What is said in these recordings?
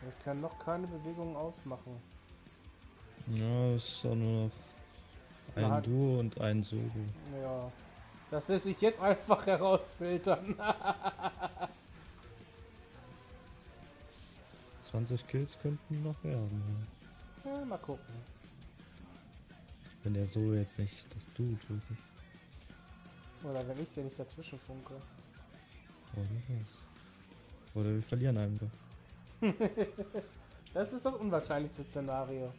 Ich kann noch keine Bewegung ausmachen. Ja, es ist auch nur noch ein Duo und ein Solo. Ja. Das lässt sich jetzt einfach herausfiltern. 20 Kills könnten noch werden. Ja, mal gucken. Wenn der Solo jetzt nicht das Duo tötet. Oder wenn ich dir nicht dazwischen funke. Oder was? Oder wir verlieren einfach. Das ist das unwahrscheinlichste Szenario.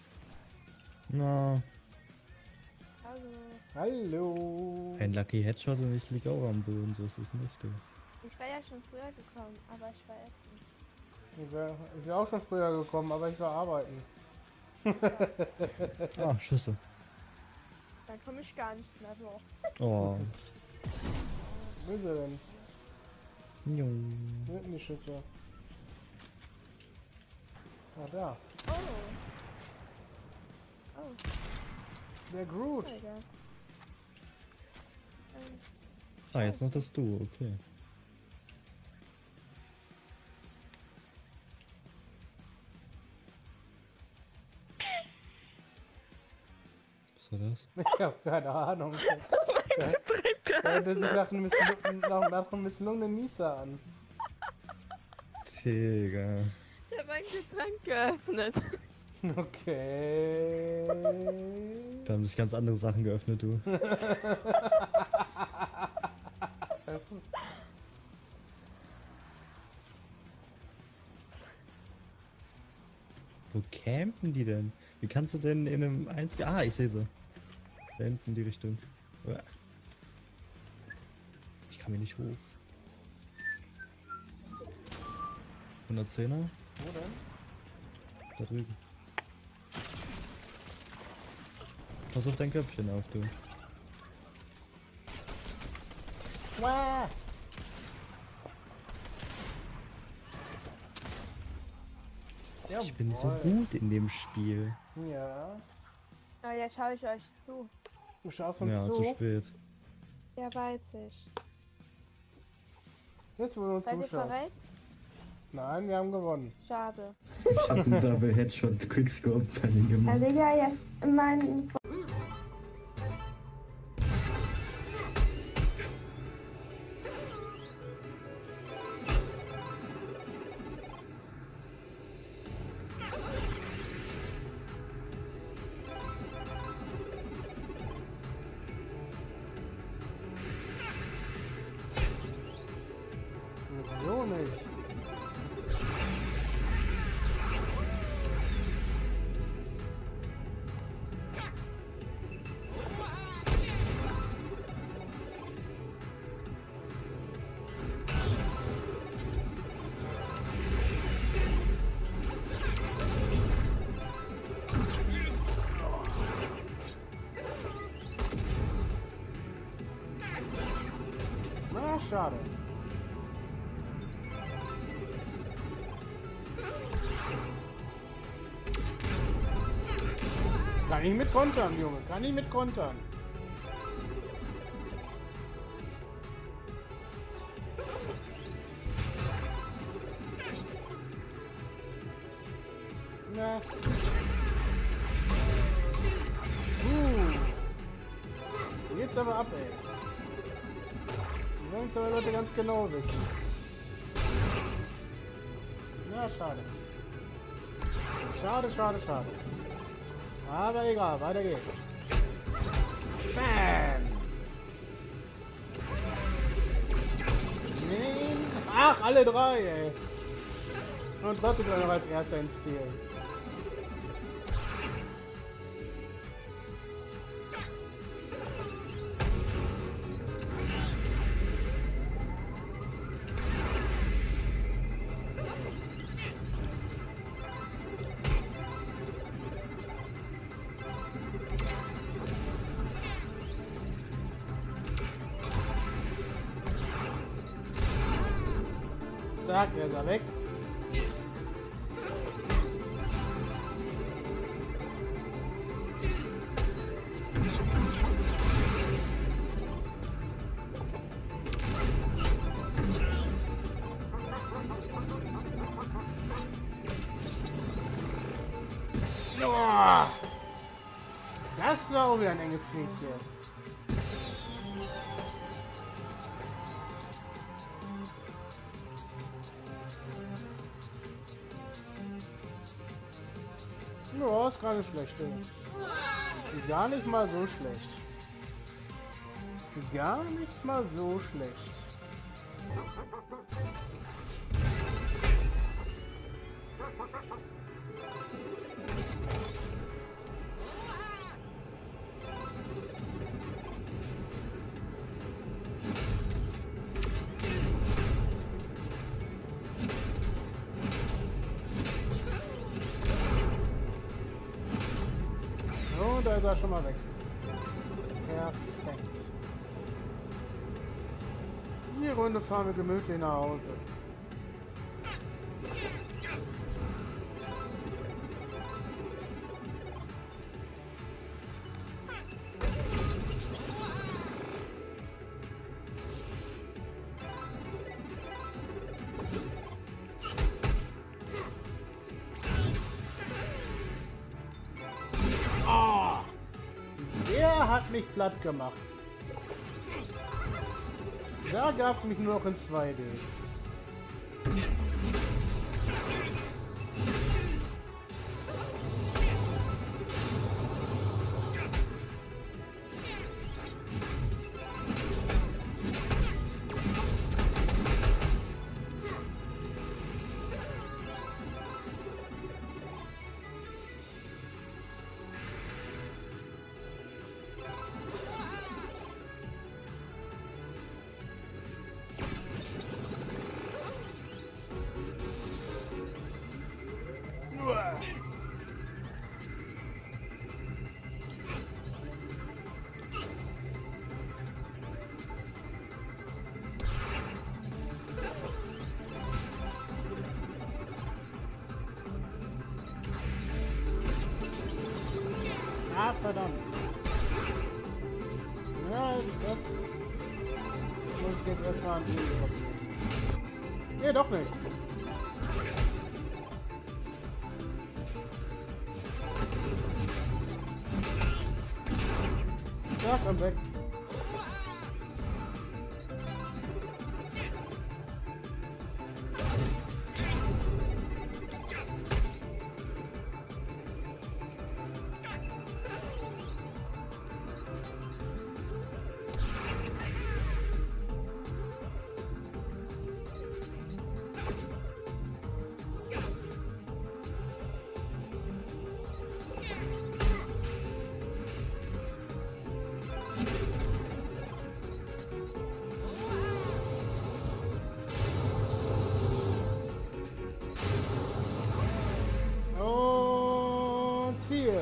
Na, Hallo. Hallo. ein Lucky Headshot und ich liege auch am Boden, so ist es nicht. Du. Ich war ja schon früher gekommen, aber ich war essen. Ich wär auch schon früher gekommen, aber ich war arbeiten. Ah, Schüsse. Dann komme ich gar nicht mehr so. Oh. Wo ist er denn? Jung. Wo sind die Schüsse? Ah, da. Oh. Oh, Der Groot. Alter. Ah, jetzt noch das Duo, okay. Was war das? Ich hab keine Ahnung. Er hätte sich nach einem misslungenen Nieser an. Digga. Ich habe ein Getränk geöffnet. Okay. Da haben sich ganz andere Sachen geöffnet, du. Wo campen die denn? Wie kannst du denn in einem 1... Ah, ich sehe sie. Da hinten in die Richtung. Uah. Ich kann mir nicht hoch. 110er? Wo denn? Da drüben. Pass auf dein Köpfchen auf, du. Wah! Ich bin so Jawohl. gut in dem Spiel. Ja. Oh, ja, schaue ich euch zu. Du schaust uns Ja, zu zu. spät. Ja, weiß ich. Jetzt, wo du uns Seid ihr zuschaust. bereit? Nein, wir haben gewonnen. Schade. Ich hab einen Double Headshot Quickscope bei den gemacht. Also ja, jetzt mein... So nicht. Na, schade. Kann ich mit kontern, Junge. Kann ich mit kontern. Na. Jetzt aber ab, ey. Die wollen es aber Leute ganz genau wissen. Na, schade. Schade, schade, schade. Aber egal, weiter geht's. Bam! Nein. Ach, alle drei, ey. Und trotzdem noch als erster ins Ziel. Zack, er ist er weg. Ah! Das war auch wieder ein enges Fliegchen. Ja, ist gar nicht schlecht. Gar nicht mal so schlecht. Gar nicht mal so schlecht. So, da ist er schon mal weg. Perfekt. Die Runde fahren wir gemütlich nach Hause. Der hat mich platt gemacht. Da gab es mich nur noch in 2D. Ah, verdammt. Ja, das muss ich jetzt erstmal an die probieren. Nee, doch nicht. Ja, komm weg. Ziel.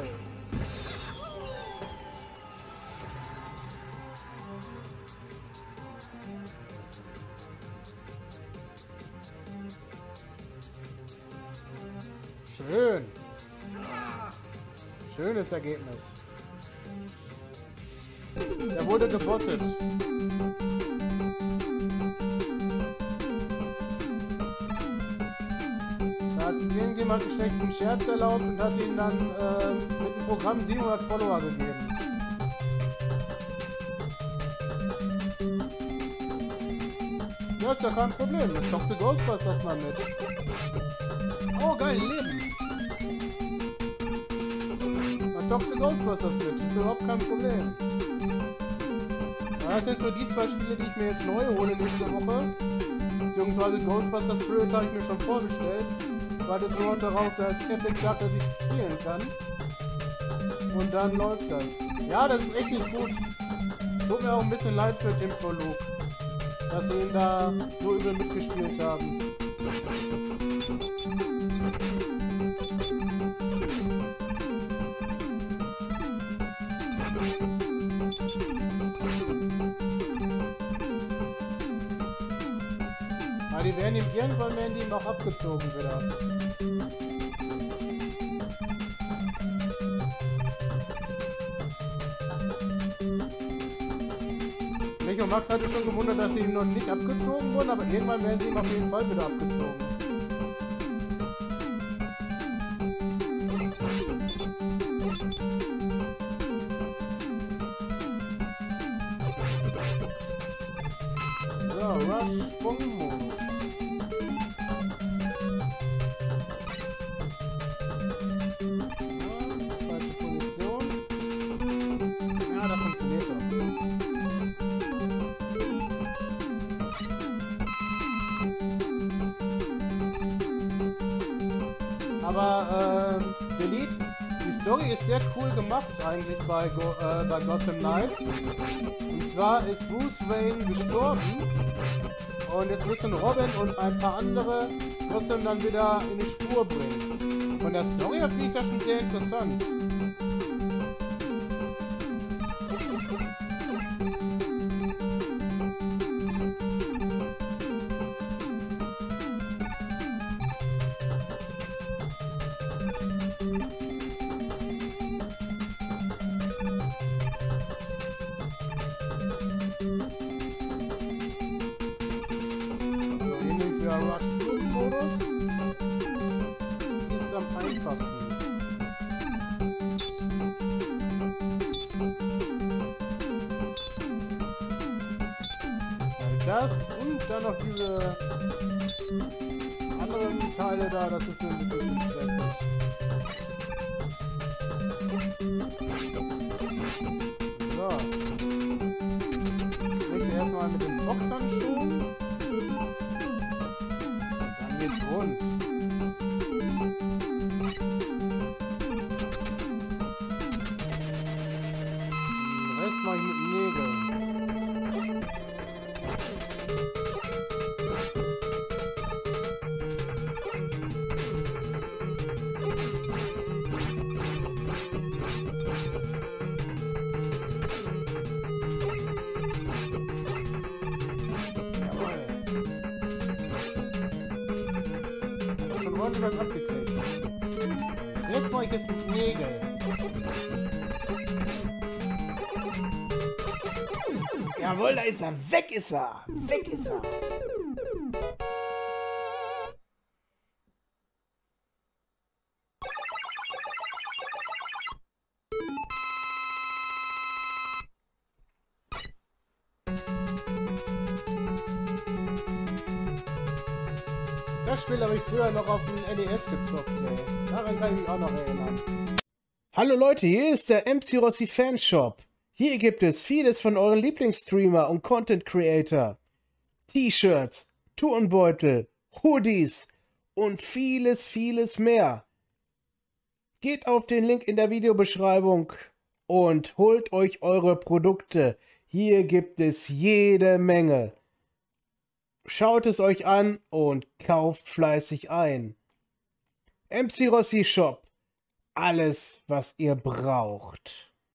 Schön. Schönes Ergebnis. Der wurde gebottet. Da hat sich irgendjemand einen schlechten Scherz erlaubt und hat ihm dann mit dem Programm 700 Follower gegeben. Ja, ist ja kein Problem. Das Toxe Ghostbusters mal mit. Oh, geil, Leben. Das Toxe Ghostbusters mit. Ist überhaupt kein Problem. Das sind so die 2 Spiele, die ich mir jetzt neu hole nächste Woche. Beziehungsweise Ghostbusters Spirit habe ich mir schon vorgestellt. Weil das nur darauf, dass Epic sagt, dass ich spielen kann. Und dann läuft das. Ja, das ist echt nicht gut. Tut mir auch ein bisschen leid für den Prolog, dass sie ihn da so übel mitgespielt haben. Aber die werden ihm irgendwann auch abgezogen wieder. Mich und Max hatte schon gewundert, dass sie ihm noch nicht abgezogen wurden, aber irgendwann werden sie ihm auf jeden Fall wieder abgezogen. Sprungmodus. Falsche Position. Ja, das funktioniert doch. Aber, Delete, die Story ist sehr cool gemacht eigentlich bei Gotham Knights. Und zwar ist Bruce Wayne gestorben und jetzt müssen Robin und ein paar andere Gotham dann wieder in die Spur bringen. Von der Story her finde ich das schon sehr interessant. Rush-Flugmodus ist am einfachsten. Das und dann noch diese anderen Teile da, das ist ein bisschen stressig. So. Ich möchte erstmal mit dem Boxhandschuh. Dann geht's rund. Den Rest mache ich mit Nägeln. Was abgekriegt. Jetzt mache ich jetzt mit Nägel. Jawohl, da ist er. Weg ist er. Weg ist er. Das Spiel habe ich früher noch auf dem NES gezockt, ey. Daran kann ich mich auch noch erinnern. Hallo Leute, hier ist der MC Rossi Fanshop. Hier gibt es vieles von euren Lieblingsstreamer und Content Creator. T-Shirts, Turnbeutel, Hoodies und vieles, vieles mehr. Geht auf den Link in der Videobeschreibung und holt euch eure Produkte. Hier gibt es jede Menge. Schaut es euch an und kauft fleißig ein. MC Rossi Shop. Alles, was ihr braucht.